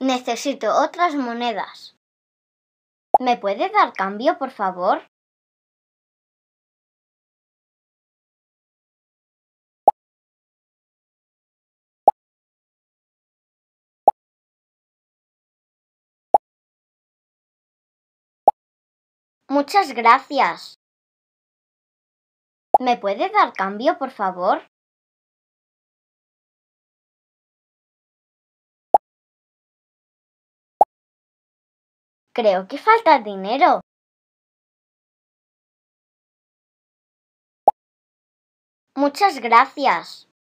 Necesito otras monedas. ¿Me puede dar cambio, por favor? Muchas gracias. ¿Me puede dar cambio, por favor? Creo que falta dinero. Muchas gracias.